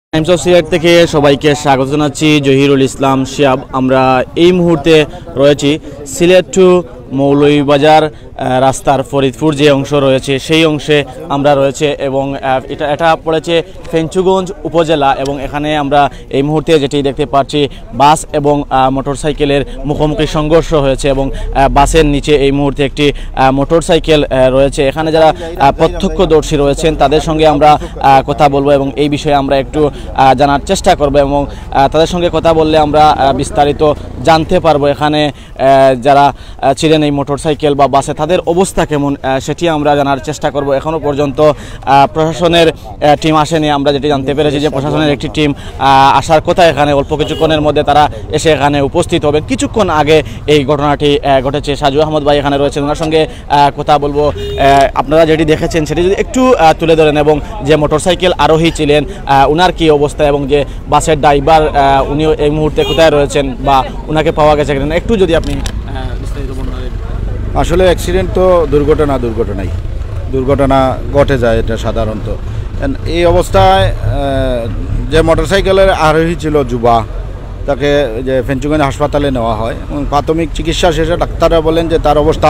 Times of Sylhet থেকে সবাইকে স্বাগত জানাচ্ছি। জহিরুল ইসলাম শিয়াব। আমরা এই মুহূর্তে রয়েছি সিলেট টু মৌলভীবাজার রাস্তার ফরিদপুর যে অংশ রয়েছে সেই অংশে আমরা রয়েছে এবং এটা পড়েছে ফেঞ্চুগঞ্জ উপজেলা এবং এখানে আমরা এই মুহূর্তে যেটি দেখতে পাচ্ছি বাস এবং মোটরসাইকেলের মুখোমুখি সংঘর্ষ হয়েছে এবং বাসের নিচে এই মুহূর্তে একটি মোটরসাইকেল রয়েছে। এখানে যারা প্রত্যক্ষদর্শী রয়েছেন তাদের সঙ্গে আমরা কথা বলবো এবং এই বিষয়ে আমরা একটু জানার চেষ্টা করব এবং তাদের সঙ্গে কথা বললে আমরা বিস্তারিত জানতে পারবো এখানে যারা ছিলেন এই মোটরসাইকেল বা বাসে তাদের অবস্থা কেমন সেটি আমরা জানার চেষ্টা করব। এখনও পর্যন্ত প্রশাসনের টিম আসেনি। আমরা যেটি জানতে পেরেছি যে প্রশাসনের একটি টিম আসার কথা, এখানে অল্প কিছুক্ষণের মধ্যে তারা এসে এখানে উপস্থিত হবে। কিছুক্ষণ আগে এই ঘটনাটি ঘটেছে। সাজু আহমদ ভাই এখানে রয়েছেন, ওনার সঙ্গে কথা বলবো। আপনারা যেটি দেখেছেন সেটি যদি একটু তুলে ধরেন এবং যে মোটরসাইকেল আরোহী ছিলেন ওনার কি অবস্থা এবং যে বাসের ড্রাইভার উনিও এই মুহূর্তে কোথায় রয়েছেন বা ওনাকে পাওয়া গেছে কিনা একটু যদি আপনি বিস্তারিত বর্ণনা দেন। আসলে অ্যাক্সিডেন্ট তো দুর্ঘটনাই দুর্ঘটনা ঘটে যায়, এটা সাধারণত। এই অবস্থায় যে মোটরসাইকেলের আরোহী ছিল যুবা, তাকে যে ফেঞ্চুগঞ্জ হাসপাতালে নেওয়া হয় এবং প্রাথমিক চিকিৎসা শেষে ডাক্তাররা বলেন যে তার অবস্থা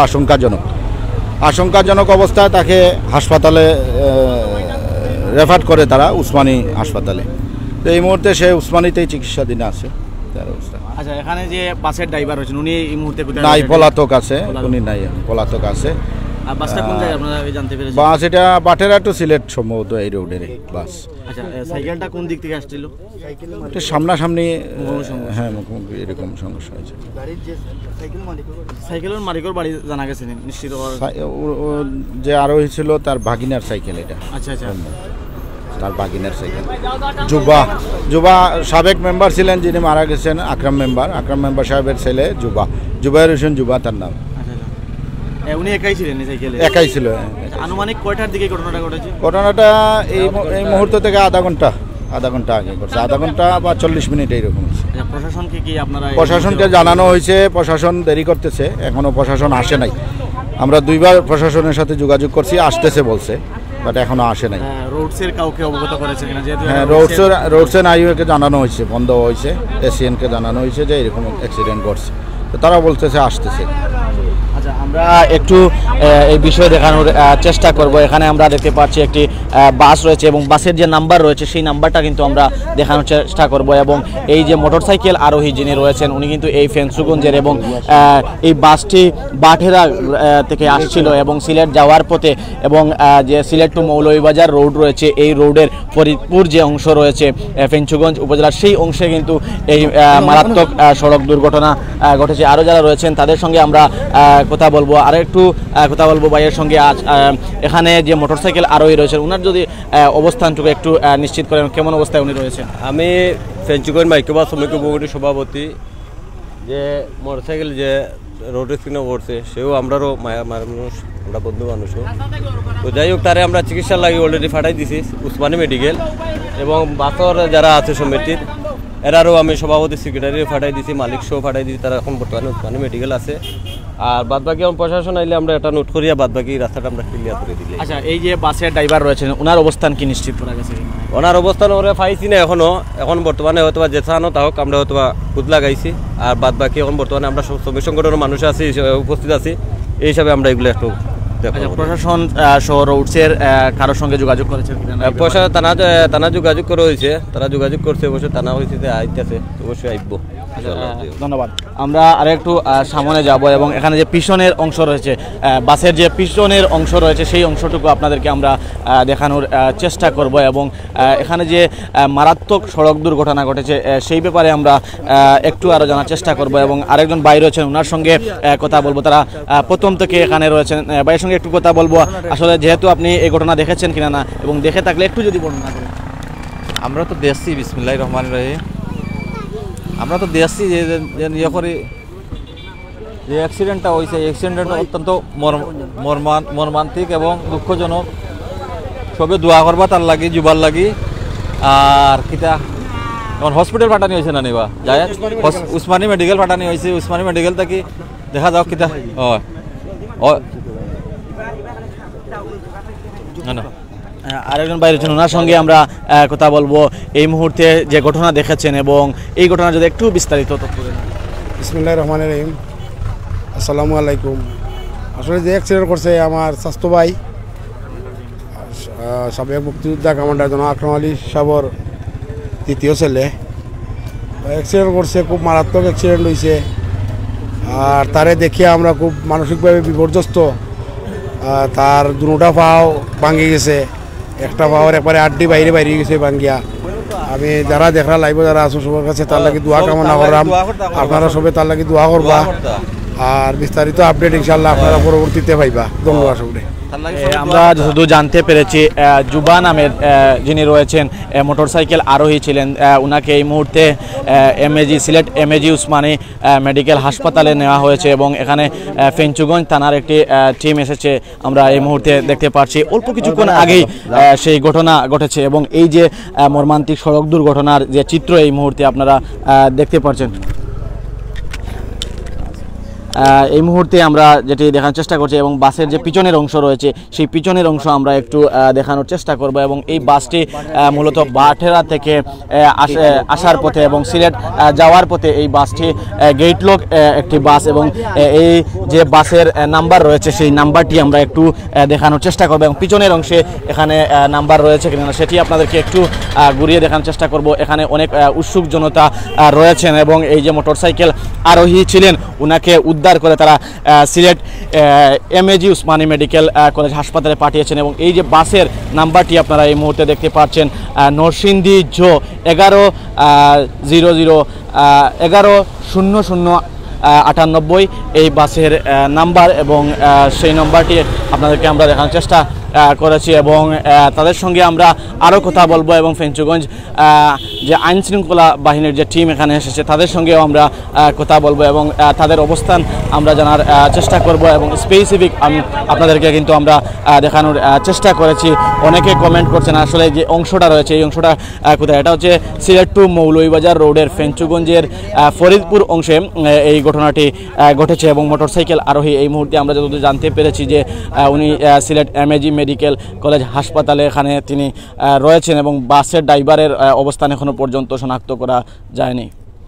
আশঙ্কাজনক অবস্থায় তাকে হাসপাতালে রেফার করে তারা উসমানী হাসপাতালে। তো এই মুহূর্তে সে উসমানীতেই চিকিৎসাধীন আছে তার অবস্থা। আচ্ছা, এখানে যে বাসের ড্রাইভার রয়েছেন উনি এই মুহূর্তে কোথায়? নাই, পলাতক আছে, উনি নাই, পলাতক আছে। বাসটা কোন জায়গায় আপনারা জানতে পেরেছেন? বাস এটা বাটেরা টু সিলেট সম্ভবত এই রোডের বাস। আচ্ছা, সাইকেলটা কোন দিক থেকে আসছিল? এটা সামনাসামনি, হ্যাঁ, মুখোমুখি এরকম সমস্যা হয়েছে। সাইকেলের মালিকের বাড়ি জানা গেছে নিশ্চিত? যে আরোহী ছিল তার ভাগিনার সাইকেল এটা। আচ্ছা আচ্ছা, তার ভাগিনার সাইকেল। যুবা সাবেক মেম্বার ছিলেন যিনি মারা গেছেন, আকরাম মেম্বার সাহেবের ছেলে জুবাইর হোসেন যুবা তার নাম। উনি একাই ছিলেন সাইকেলে? একাই ছিল। আনুমানিক কয়টার দিকে ঘটনাটা ঘটেছে? ঘটনাটা এই মুহূর্ত থেকে আধা ঘন্টা আগে ঘটছে, আধা ঘন্টা বা 40 মিনিট এইরকম। প্রশাসনকে কি আপনারা? প্রশাসনকে জানানো হয়েছে, প্রশাসন দেরি করতেছে, এখনো প্রশাসন আসে নাই। আমরা দুইবার প্রশাসনের সাথে যোগাযোগ করছি, আসতেছে বলছে, বাট এখনো আসে নাই। রোডসের কাউকে অবগত করেছে কিনা? হ্যাঁ, রোডসের আইওকে জানানো হয়েছে, বন্ধ হয়েছে, এসিএনকে জানানো হয়েছে যে এরকম অ্যাক্সিডেন্ট ঘটছে, তো তারা বলতেছে আসতেছে। আচ্ছা, আমরা একটু এই বিষয়ে দেখানোর চেষ্টা করব। এখানে আমরা দেখতে পাচ্ছি একটি বাস রয়েছে এবং বাসের যে নাম্বার রয়েছে সেই নাম্বারটা কিন্তু আমরা দেখানোর চেষ্টা করব এবং এই যে মোটরসাইকেল আরোহী যিনি রয়েছেন উনি কিন্তু এই ফেঞ্চুগঞ্জের এবং এই বাসটি বাটেরা থেকে আসছিল এবং সিলেট যাওয়ার পথে এবং যে সিলেট টু মৌলভীবাজার রোড রয়েছে এই রোডের ফরিদপুর যে অংশ রয়েছে ফেঞ্চুগঞ্জ উপজেলার সেই অংশে কিন্তু এই মারাত্মক সড়ক দুর্ঘটনা ঘটেছে। আরও যারা রয়েছেন তাদের সঙ্গে আমরা কথা বলবো, আর একটু কথা বলবো ভাইয়ের সঙ্গে। আজ এখানে যে মোটরসাইকেল আরোহী রয়েছেন ওনার যদি অবস্থানটুকু একটু নিশ্চিত করেন, কেমন অবস্থায় উনি রয়েছেন? আমি ফেঞ্চুগঞ্জ মাইক্রোবাস শ্রমিক উপকূল সভাপতি। যে মোটরসাইকেল যে রোডের স্ক্রিনে পড়ছে সেও আমরারও মানুষ, আমরা বন্ধু মানুষও। তো যাই হোক, তারে আমরা চিকিৎসার লাগে অলরেডি ফাটাই দিছি উসমানী মেডিকেল এবং বাসর যারা আছে সমিতির এরারও আমি সভাপতি সেক্রেটারি ফাটাই দিছি, মালিক সহ ফাটাই দিছি। তারা এখন বর্তমানে উসমানী মেডিকেল আছে। আর বাদবাকি এখন প্রশাসন আইলে আমরা এটা নোট করিয়া বাদবাকি রাস্তাটা আমরা ক্লিয়ার করে দিলে। আচ্ছা, এই যে বাসের ড্রাইভার রয়েছেন ওনার অবস্থান কি নিশ্চিত করা গেছে? ওনার অবস্থান ওরা পাইছি না এখন বর্তমানে হয়তো যেথানো তাহক আমরা হয়তো খুদ লাগাইছি। আর বাদবাকি এখন বর্তমানে আমরা শ্রমিক সংগঠনের মানুষ আছি, উপস্থিত আছি, এই হিসাবে আমরা এগুলো একটু। প্রশাসন শহর রোডসের কারোর সঙ্গে যোগাযোগ করেছে? থানা যোগাযোগ করা হয়েছে, তারা যোগাযোগ করছে, অবশ্যই থানা হয়েছে আইতেছে, অবশ্যই আইব। ধন্যবাদ। আমরা আরেকটু সামনে যাব এবং এখানে যে পিছনের অংশ রয়েছে, বাসের যে পিছনের অংশ রয়েছে সেই অংশটুকু আপনাদেরকে আমরা দেখানোর চেষ্টা করব এবং এখানে যে মারাত্মক সড়ক দুর্ঘটনা ঘটেছে সেই ব্যাপারে আমরা একটু আরও জানার চেষ্টা করব এবং আরেকজন ভাই রয়েছেন ওনার সঙ্গে কথা বলবো। তারা প্রথম থেকে এখানে রয়েছেন, ভাইয়ের সঙ্গে একটু কথা বলবো। আসলে যেহেতু আপনি এই ঘটনা দেখেছেন কিনা না এবং দেখে থাকলে একটু যদি বর্ণনা করেন। আমরা তো দেখছি, বিসমিল্লাহির রহমানির রহিম, আমরা তো দেখছি যে ইয়ে করে যে অ্যাক্সিডেন্টটা হয়েছে, অ্যাক্সিডেন্টটা অত্যন্ত মর্মান্তিক এবং দুঃখজনক। সবে দোয়া করবা তার লাগি, যুবার লাগি। আর কিতা এখন হসপিটাল পাঠানি হয়েছে না নিবা যায়, উসমানী মেডিকেল পাঠানি হয়েছে। উসমানী মেডিকেল থেকে দেখা যাও কিতা হয়। আরেকজন বাইরে আছেন, ওনার সঙ্গে আমরা কথা বলবো এই মুহূর্তে যে ঘটনা দেখেছেন এবং এই ঘটনা যদি একটু বিস্তারিত তথ্য দেন। বিসমিল্লাহির রহমানির রহিম। আসসালামু আলাইকুম। আসলে যে অ্যাক্সিডেন্ট করছে আমার স্বাস্থ্য ভাই সাবেক মুক্তিযোদ্ধা কমান্ডার জনাব আকরাম আলী সাবর তৃতীয় ছেলে অ্যাক্সিডেন্ট করছে, খুব মারাত্মক অ্যাক্সিডেন্ট হয়েছে। আর তারে দেখে আমরা খুব মানসিকভাবে বিপর্যস্ত। তার দুটা পাও ভাঙি গেছে, একটা পাওয়ার একবারে আড্ডি বাইরে বাইরে গেছে ভাঙ্গিয়া। আমি যারা দেখরা লাইভ যারা আছো সবার কাছে তার লাগি দোয়া কামনা করলাম, আপনারা সবাই তার লাগি দোয়া করবা। আর বিস্তারিত আপডেট ইনশাল্লাহ আপনারা পরবর্তীতে পাইবা। ধন্যবাদ সবাই। আমরা যতদূর জানতে পেরেছি জুবা নামের যিনি রয়েছেন মোটরসাইকেল আরোহী ছিলেন, ওনাকে এই মুহূর্তে সিলেট এমএজি উসমানী মেডিকেল হাসপাতালে নেওয়া হয়েছে এবং এখানে ফেঞ্চুগঞ্জ থানার একটি টিম এসেছে আমরা এই মুহূর্তে দেখতে পাচ্ছি। অল্প কিছুক্ষণ আগেই সেই ঘটনা ঘটেছে এবং এই যে মর্মান্তিক সড়ক দুর্ঘটনার যে চিত্র এই মুহূর্তে আপনারা দেখতে পাচ্ছেন। এই মুহূর্তে আমরা যেটি দেখানোর চেষ্টা করছি এবং বাসের যে পিছনের অংশ রয়েছে সেই পিছনের অংশ আমরা একটু দেখানোর চেষ্টা করব এবং এই বাসটি মূলত বাঠেরা থেকে আসার পথে এবং সিলেট যাওয়ার পথে এই বাসটি গেটলক একটি বাস এবং এই যে বাসের নাম্বার রয়েছে সেই নাম্বারটি আমরা একটু দেখানোর চেষ্টা করব এবং পিছনের অংশে এখানে নাম্বার রয়েছে কিনা সেটি আপনাদেরকে একটু ঘুরিয়ে দেখানোর চেষ্টা করব। এখানে অনেক উৎসুক জনতা রয়েছেন এবং এই যে মোটরসাইকেল আরোহী ছিলেন ওনাকে উদ্ধার করে তারা Sylhet MAG Osmani medical college হাসপাতালে পাঠিয়েছেন এবং এই যে বাসের নাম্বারটি আপনারা এই মুহূর্তে দেখতে পাচ্ছেন নরসিংদী জো 1100 এই বাসের নাম্বার এবং সেই নাম্বারটি আপনাদেরকে আমরা দেখানোর চেষ্টা করেছি এবং তাদের সঙ্গে আমরা আরও কথা বলবো এবং ফেঞ্চুগঞ্জ যে আইন শৃঙ্খলা বাহিনীর যে টিম এখানে এসেছে তাদের সঙ্গেও আমরা কথা বলবো এবং তাদের অবস্থান আমরা জানার চেষ্টা করব এবং স্পেসিফিক আপনাদেরকে কিন্তু আমরা দেখানোর চেষ্টা করেছি। অনেকে কমেন্ট করছেন আসলে যে অংশটা রয়েছে এই অংশটা কোথায়, এটা হচ্ছে সিলেট টু মৌলভীবাজার রোডের ফেঞ্চুগঞ্জের ফরিদপুর অংশে এই ঘটনাটি ঘটেছে এবং মোটরসাইকেল আরোহী এই মুহূর্তে আমরা যতদূর জানতে পেরেছি যে উনি সিলেট এমএজি মেডিকেল কলেজ হাসপাতালে এখানে তিনি রয়েছেন এবং বাসের ড্রাইভারের অবস্থান এখনো পর্যন্ত শনাক্ত করা যায়নি।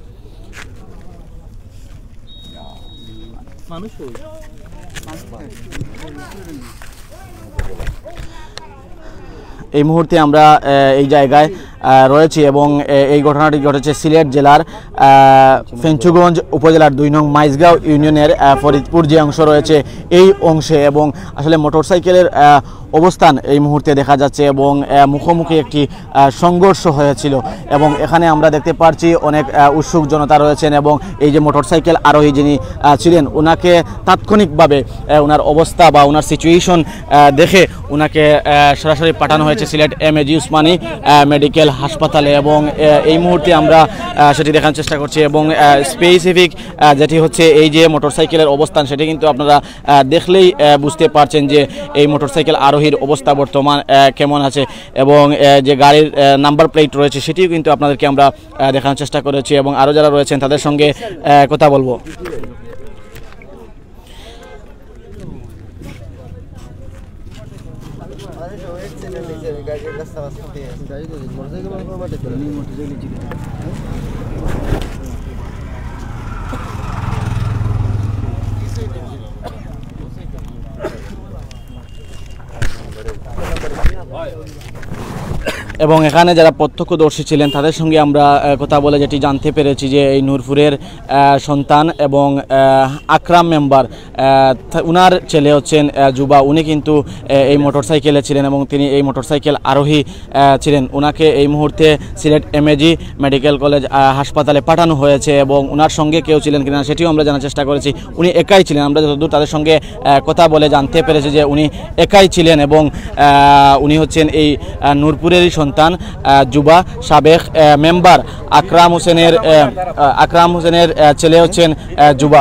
এই মুহূর্তে আমরা এই জায়গায় রয়েছে এবং এই ঘটনাটি ঘটেছে সিলেট জেলার ফেঞ্চুগঞ্জ উপজেলার 2 নং মাইজগাঁও ইউনিয়নের ফরিদপুর যে অংশ রয়েছে এই অংশে এবং আসলে মোটরসাইকেলের অবস্থান এই মুহূর্তে দেখা যাচ্ছে এবং মুখোমুখি একটি সংঘর্ষ হয়েছিল এবং এখানে আমরা দেখতে পাচ্ছি অনেক উৎসুক জনতা রয়েছেন এবং এই যে মোটরসাইকেল আরোহী যিনি ছিলেন ওনাকে তাৎক্ষণিকভাবে ওনার অবস্থা বা ওনার সিচুয়েশন দেখে ওনাকে সরাসরি পাঠানো হয়েছে সিলেট এমএজি উসমানী মেডিকেল হাসপাতালে এবং এই মুহূর্তে আমরা সেটি দেখার চেষ্টা করছি এবং স্পেসিফিক যেটি হচ্ছে এই যে মোটরসাইকেলের অবস্থান সেটি কিন্তু আপনারা দেখলেই বুঝতে পারছেন যে এই মোটরসাইকেল আরোহীর অবস্থা বর্তমান কেমন আছে এবং যে গাড়ির নাম্বার প্লেট রয়েছে সেটিও কিন্তু আপনাদেরকে আমরা দেখানোর চেষ্টা করেছি এবং আরও যারা রয়েছেন তাদের সঙ্গে কথা বলবো। এবং এখানে যারা প্রত্যক্ষদর্শী ছিলেন তাদের সঙ্গে আমরা কথা বলে যেটি জানতে পেরেছি যে এই নূরপুরের সন্তান এবং আকরাম মেম্বার উনার ছেলে হচ্ছেন জুবা, উনি কিন্তু এই মোটরসাইকেলে ছিলেন এবং তিনি এই মোটরসাইকেল আরোহী ছিলেন। ওনাকে এই মুহূর্তে সিলেট এমএজি মেডিকেল কলেজ হাসপাতালে পাঠানো হয়েছে এবং ওনার সঙ্গে কেউ ছিলেন কিনা সেটিও আমরা জানার চেষ্টা করেছি। উনি একাই ছিলেন, আমরা যতদূর তাদের সঙ্গে কথা বলে জানতে পেরেছি যে উনি একাই ছিলেন এবং উনি হচ্ছেন এই নূরপুরেরই সন্তান জুবা। সাবেক মেম্বার আকরাম হোসেনের ছেলে হচ্ছেন জুবা।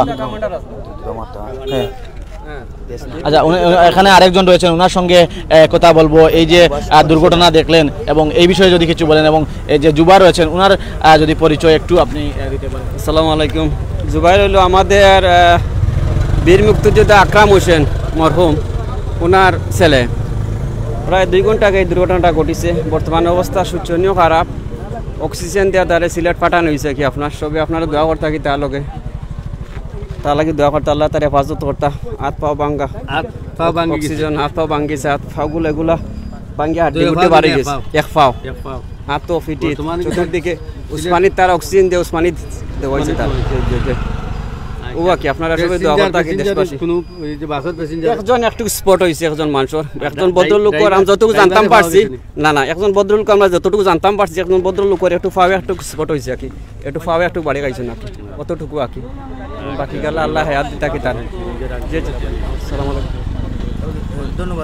আচ্ছা, এখানে আরেকজন রয়েছেন, ওনার সঙ্গে কথা বলবো। এই যে দুর্ঘটনা দেখলেন এবং এই বিষয়ে যদি কিছু বলেন এবং এই যে জুবা রয়েছেন ওনার যদি পরিচয় একটু আপনি দিতে পারেন। আসসালামু আলাইকুম। জুবাইর হলো আমাদের বীর মুক্তিযোদ্ধা আকরাম হোসেন মরহুম ওনার ছেলে। প্রায় 2 ঘন্টা আগে এই দুর্ঘটনাটা ঘটিছে। বর্তমান অবস্থা শোচনীয় খারাপ। অক্সিজেন দেওয়া তারে সিলেট পাঠানো হয়েছে কি আপনার সবে আপনারা দোয়া করতে কি তার লগে দোয়া করতে আল্লাহ তার হেফাজত করতা। হাত পাও ভাঙ্গা, অক্সিজেন হাত পাও ভাঙ্গিছে, হাত পাগুলো এগুলা ভাঙ্গি হাড্ডি গুটে বাড়ি গেছে। এক পাও হাত তো ফিটি চতুর্দিকে উসমানির তার অক্সিজেন দিয়ে উসমানির দেওয়া হয়েছে তার। ওয়া কি আপনারা সবাই দোয়া করতে কি দেশবাসী। একজন একটু স্পট হয়েছে, একজন মানুষের, একজন ভদ্রলোকের আমি যতটুকু জানতাম পারছি, না একজন ভদ্রলোক আমরা যতটুকু জানতাম পারছি, একজন ভদ্রলোকের একটু ফাওয়ে একটু স্পট হয়েছে আর কি, একটু ফাওয়ে একটু বাড়ি গাইছে না অতটুকু আর কি। বাকি গেল আল্লাহ হায়াত দিতা কি তার। আসসালামু আলাইকুম, ধন্যবাদ।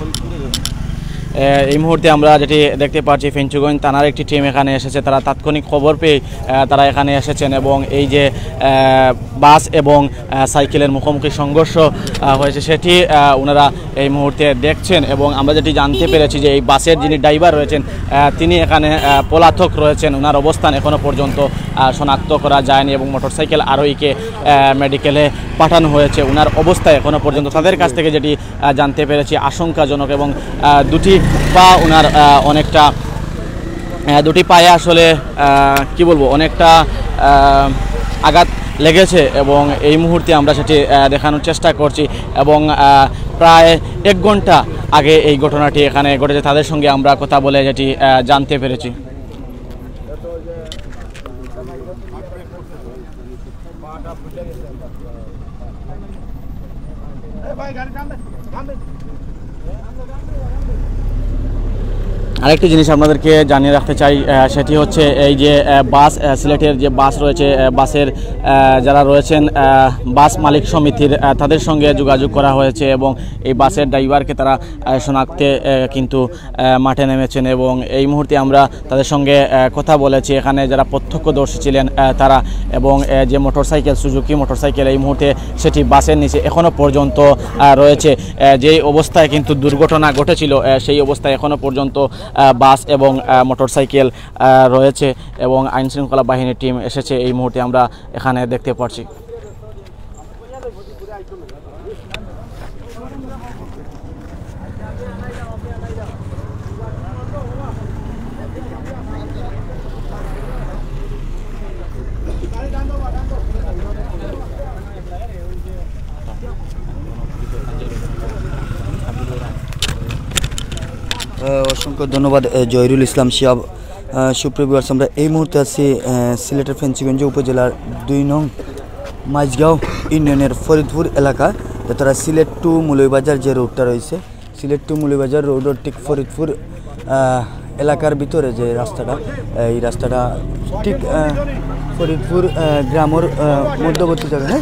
এই মুহূর্তে আমরা যেটি দেখতে পাচ্ছি ফেঞ্চুগঞ্জ থানার একটি টিম এখানে এসেছে। তারা তাৎক্ষণিক খবর পেয়ে তারা এখানে এসেছেন এবং এই যে বাস এবং সাইকেলের মুখোমুখি সংঘর্ষ হয়েছে সেটি ওনারা এই মুহূর্তে দেখছেন। এবং আমরা যেটি জানতে পেরেছি যে এই বাসের যিনি ড্রাইভার রয়েছেন তিনি এখানে পলাতক রয়েছেন, ওনার অবস্থান এখনও পর্যন্ত শনাক্ত করা যায়নি এবং মোটরসাইকেল আরোহীকে মেডিকেলে পাঠানো হয়েছে। ওনার অবস্থা এখনও পর্যন্ত তাদের কাছ থেকে যেটি জানতে পেরেছি আশঙ্কাজনক এবং দুটি পা ওনার অনেকটা, দুটি পায়ে আসলে কি বলবো অনেকটা আঘাত লেগেছে এবং এই মুহূর্তে আমরা সেটি দেখানোর চেষ্টা করছি। এবং প্রায় 1 ঘন্টা আগে এই ঘটনাটি এখানে ঘটেছে, তাদের সঙ্গে আমরা কথা বলে যেটি জানতে পেরেছি। আরেকটি জিনিস আপনাদেরকে জানিয়ে রাখতে চাই, সেটি হচ্ছে এই যে বাস, সিলেটের যে বাস রয়েছে, বাসের যারা রয়েছেন বাস মালিক সমিতির, তাদের সঙ্গে যোগাযোগ করা হয়েছে এবং এই বাসের ড্রাইভারকে তারা শনাক্তে কিন্তু মাঠে নেমেছেন এবং এই মুহূর্তে আমরা তাদের সঙ্গে কথা বলেছি। এখানে যারা প্রত্যক্ষদর্শী ছিলেন তারা, এবং যে মোটরসাইকেল, সুজুকি মোটরসাইকেল এই মুহূর্তে সেটি বাসের নিচে এখনও পর্যন্ত রয়েছে। যেই অবস্থায় কিন্তু দুর্ঘটনা ঘটেছিল সেই অবস্থায় এখনও পর্যন্ত বাস এবং মোটরসাইকেল রয়েছে এবং আইনশৃঙ্খলা বাহিনীর টিম এসেছে এই মুহূর্তে আমরা এখানে দেখতে পাচ্ছি। অসংখ্য ধন্যবাদ জহিরুল ইসলাম শিহাব। সুপ্রিয় ভিউয়ার্স, আমরা এই মুহূর্তে আছি সিলেটের ফেঞ্চুগঞ্জ উপজেলার 2 নং মাঝগাঁও ইউনিয়নের ফরিদপুর এলাকা। তারা সিলেট টু মৌলভীবাজার যে রোডটা রয়েছে, সিলেট টু মৌলভীবাজার রোডের ঠিক ফরিদপুর এলাকার ভিতরে যে রাস্তাটা, এই রাস্তাটা ঠিক ফরিদপুর গ্রামের মধ্যবর্তী জায়গা, হ্যাঁ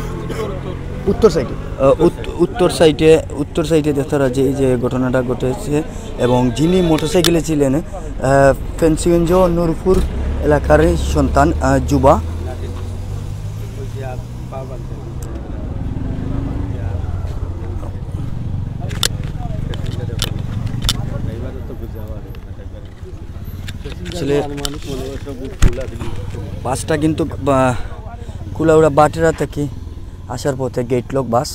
উত্তর সাইডে তারা যে ঘটনাটা ঘটেছে এবং যিনি মোটরসাইকেলে ছিলেন ফেঞ্চুগঞ্জ নূরপুর এলাকার সন্তান যুবা। বাসটা কিন্তু কুলাউড়া বাটেরা থেকে আসার পথে গেট লক বাস।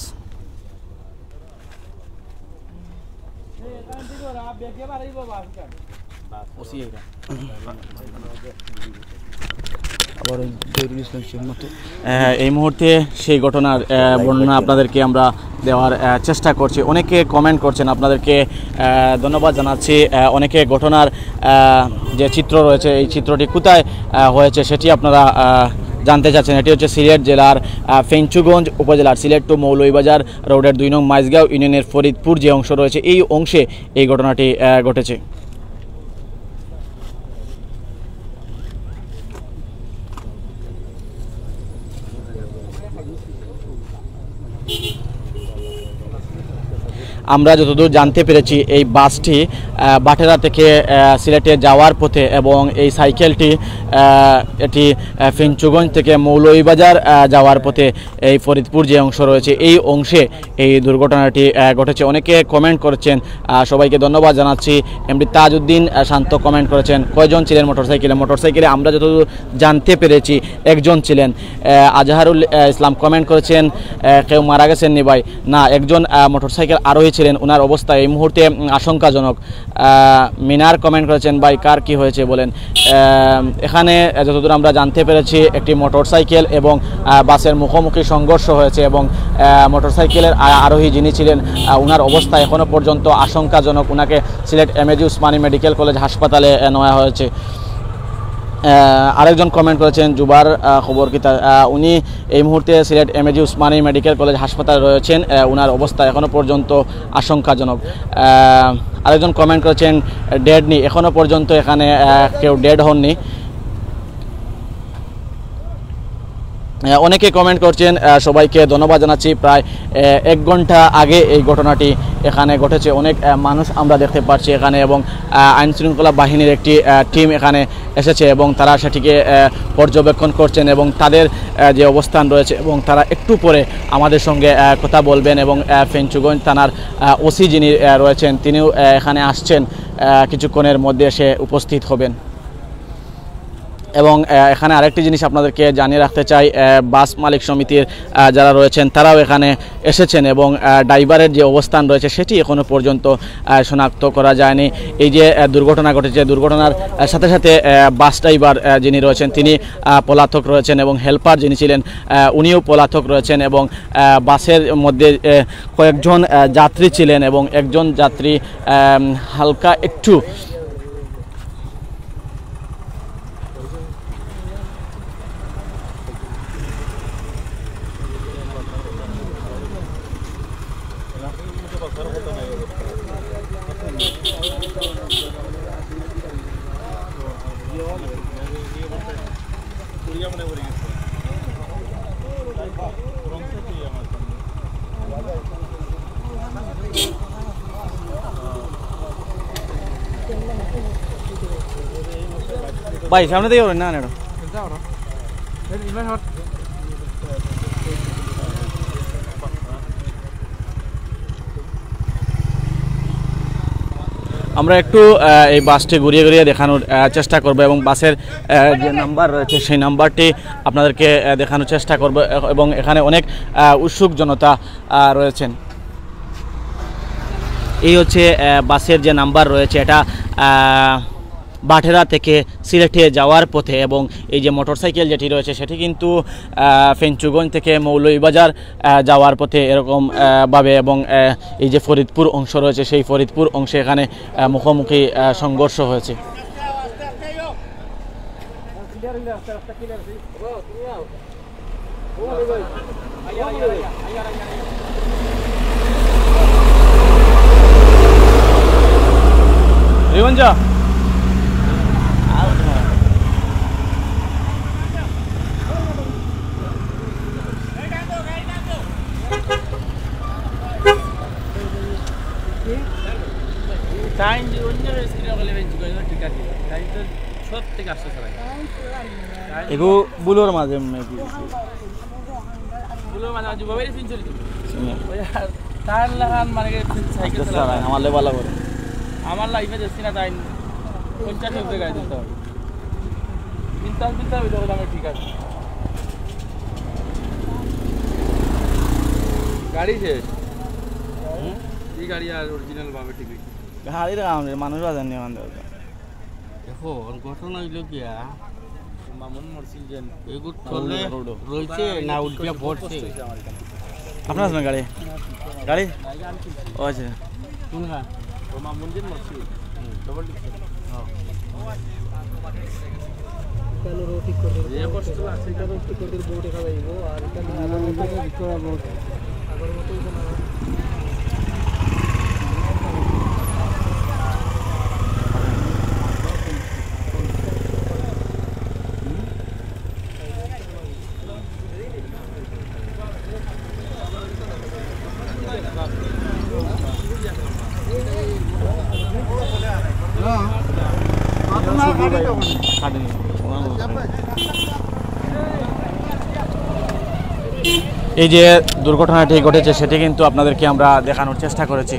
এই মুহূর্তে সেই ঘটনার বর্ণনা আপনাদেরকে আমরা দেওয়ার চেষ্টা করছি। অনেকে কমেন্ট করছেন, আপনাদেরকে ধন্যবাদ জানাচ্ছি। অনেকে ঘটনার যে চিত্র রয়েছে, এই চিত্রটি কোথায় হয়েছে সেটি আপনারা জানতে চাচ্ছেন। এটি হচ্ছে সিলেট জেলার ফেঞ্চুগঞ্জ উপজেলার সিলেট টু মৌলভীবাজার রোডের 2 নং মাঝগাঁও ইউনিয়নের ফরিদপুর যে অংশ রয়েছে, এই অংশে এই ঘটনাটি ঘটেছে। আমরা যতদূর জানতে পেরেছি এই বাসটি বাটেরা থেকে সিলেটে যাওয়ার পথে এবং এই সাইকেলটি এটি ফেঞ্চুগঞ্জ থেকে মৌলভীবাজার যাওয়ার পথে এই ফরিদপুর যে অংশ রয়েছে এই অংশে এই দুর্ঘটনাটি ঘটেছে। অনেকে কমেন্ট করেছেন, সবাইকে ধন্যবাদ জানাচ্ছি। এমডি তাজউদ্দিন শান্ত কমেন্ট করেছেন, কয়জন ছিলেন মোটরসাইকেলে আমরা যতদূর জানতে পেরেছি একজন ছিলেন। আজহারুল ইসলাম কমেন্ট করেছেন, কেউ মারা গেছেন নি ভাই? না, একজন মোটরসাইকেল আরোহী ছিলেন, ওনার অবস্থা এই মুহূর্তে আশঙ্কাজনক। মিনার কমেন্ট করেছেন, ভাই কার কি হয়েছে বলেন। এখানে যতদূর আমরা জানতে পেরেছি একটি মোটরসাইকেল এবং বাসের মুখোমুখি সংঘর্ষ হয়েছে এবং মোটরসাইকেলের আরোহী যিনি ছিলেন ওনার অবস্থা এখনও পর্যন্ত আশঙ্কাজনক। ওনাকে Sylhet MAG Osmani medical college হাসপাতালে নেওয়া হয়েছে। আরেকজন কমেন্ট করেছেন জুবার খবর কি, উনি এই মুহূর্তে Sylhet MAG Osmani medical college হাসপাতালে রয়েছেন, ওনার অবস্থা এখনও পর্যন্ত আশঙ্কাজনক। আরেকজন কমেন্ট করেছেন ডেড নি, এখনও পর্যন্ত এখানে কেউ ডেড হননি। অনেকে কমেন্ট করছেন, সবাইকে ধন্যবাদ জানাচ্ছি। প্রায় 1 ঘন্টা আগে এই ঘটনাটি এখানে ঘটেছে। অনেক মানুষ আমরা দেখতে পাচ্ছি এখানে এবং আইনশৃঙ্খলা বাহিনীর একটি টিম এখানে এসেছে এবং তারা সেটিকে পর্যবেক্ষণ করছেন এবং তাদের যে অবস্থান রয়েছে এবং তারা একটু পরে আমাদের সঙ্গে কথা বলবেন এবং ফেঞ্চুগঞ্জ থানার ওসি যিনি রয়েছেন তিনিও এখানে আসছেন, কিছুক্ষণের মধ্যে এসে উপস্থিত হবেন। এবং এখানে আরেকটি জিনিস আপনাদেরকে জানিয়ে রাখতে চাই, বাস মালিক সমিতির যারা রয়েছেন তারাও এখানে এসেছেন এবং ড্রাইভারের যে অবস্থান রয়েছে সেটি এখনও পর্যন্ত শনাক্ত করা যায়নি। এই যে দুর্ঘটনা ঘটেছে, দুর্ঘটনার সাথে সাথে বাস ড্রাইভার যিনি রয়েছেন তিনি পলাতক রয়েছেন এবং হেল্পার যিনি ছিলেন উনিও পলাতক রয়েছেন এবং বাসের মধ্যে কয়েকজন যাত্রী ছিলেন এবং একজন যাত্রী হালকা একটু ভাই সামনে থেকে না না আমরা একটু এই বাসটি ঘুরিয়ে ঘুরিয়ে দেখানোর চেষ্টা করব এবং বাসের যে নাম্বার রয়েছে সেই নাম্বারটি আপনাদেরকে দেখানোর চেষ্টা করব এবং এখানে অনেক উৎসুক জনতা রয়েছেন। এই হচ্ছে বাসের যে নাম্বার রয়েছে, এটা বাটেরা থেকে সিলেটে যাওয়ার পথে এবং এই যে মোটরসাইকেল যেটি রয়েছে সেটি কিন্তু ফেঞ্চুগঞ্জ থেকে মৌলভীবাজার যাওয়ার পথে এরকম ভাবে এবং এই যে ফরিদপুর অংশ রয়েছে সেই ফরিদপুর অংশে এখানে মুখোমুখি সংঘর্ষ হয়েছে। রিবঞ্জা এগো বুলোর মাঝে তার লাগান মানে সাইকেল চালায় আমার লেবালা করে আমার লাইফে যাচ্ছি না তাই 50 টাকা গাড়ি দিতে হবে, চিন্তা হইলে আমি ঠিক আছে গাড়ি শেষ এই গাড়ি আর অরিজিনাল ভাবে ঠিক আছে গাড়ির মানুষ বাজাননি আমাদের দেখো ঘটনা হইল গিয়া মামুন মরছিল যে এগুলো চলে রইছে না উল্টিয়া পড়ছে আপনার আছে গাড়ি গাড়ি ও আচ্ছা কোন হ্যাঁ ও মামুন দিন মরছিল ডবল ডিক্স হ্যাঁ কালো রোটি করে এই কষ্ট আছে কালো রোটি করে বোর্ডে খাওয়াইব আর এটা আলো মতো ভিতরে বোর্ড আগর মতো না এই যে দুর্ঘটনাটি ঘটেছে সেটি কিন্তু আপনাদেরকে আমরা দেখানোর চেষ্টা করেছি।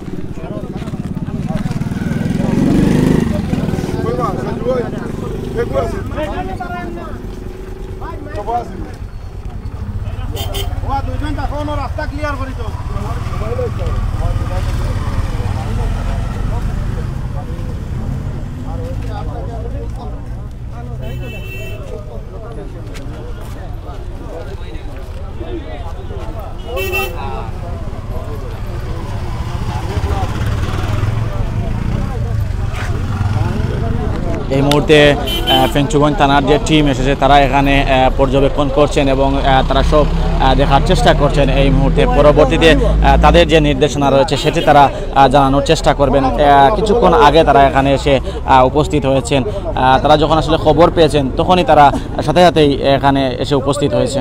রাস্তা ক্লিয়ার করি তো এই মুহূর্তে ফেঞ্চুগঞ্জ থানার যে টিম এসেছে তারা এখানে পর্যবেক্ষণ করছেন এবং তারা সব দেখার চেষ্টা করছেন। এই মুহূর্তে পরবর্তীতে তাদের যে নির্দেশনা রয়েছে সেটি তারা জানানোর চেষ্টা করবেন। কিছুক্ষণ আগে তারা এখানে এসে উপস্থিত হয়েছেন। তারা যখন আসলে খবর পেয়েছেন তখনই তারা সাথে সাথেই এখানে এসে উপস্থিত হয়েছেন।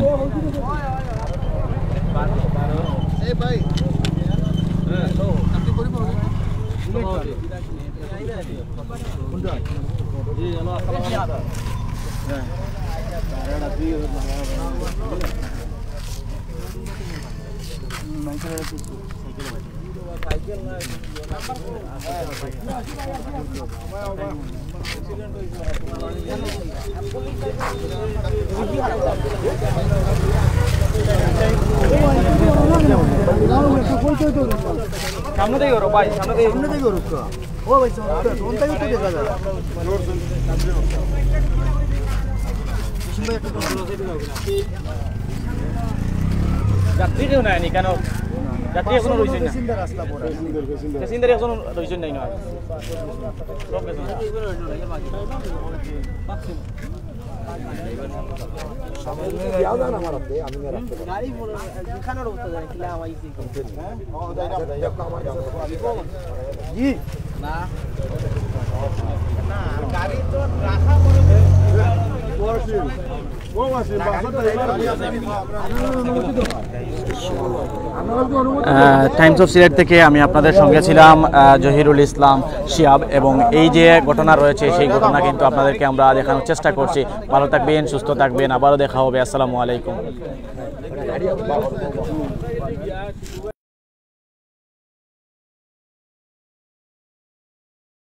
সামনে থেকে করো ভাই, সামনে থেকে করো। ও ভাই সামনে থেকে তো দেখা যায়। যাত্রী কেউ নাই কেন? যাত্রী এখনো রয়েছে না, প্যাসেঞ্জার এখনো রয়েছে নাই না। টাইমস অফ সিলেট থেকে আমি আপনাদের সঙ্গে ছিলাম জহিরুল ইসলাম শিয়াব, এবং এই যে ঘটনা রয়েছে সেই ঘটনা কিন্তু আপনাদেরকে আমরা দেখানোর চেষ্টা করছি। ভালো থাকবেন, সুস্থ থাকবেন, আবারও দেখা হবে। আসসালামু আলাইকুম।